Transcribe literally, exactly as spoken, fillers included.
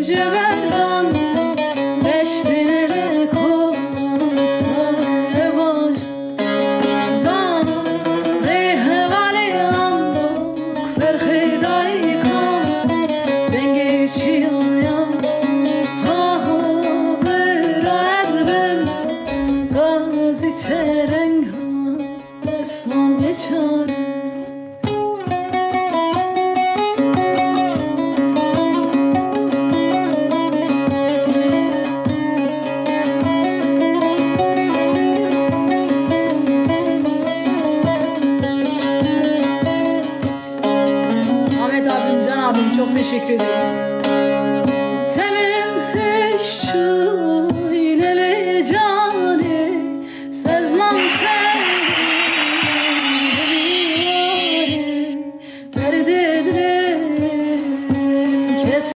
جبران دشتین رکن سایه باش زان ره ولی اندوک برخی دایی کن دنگی چی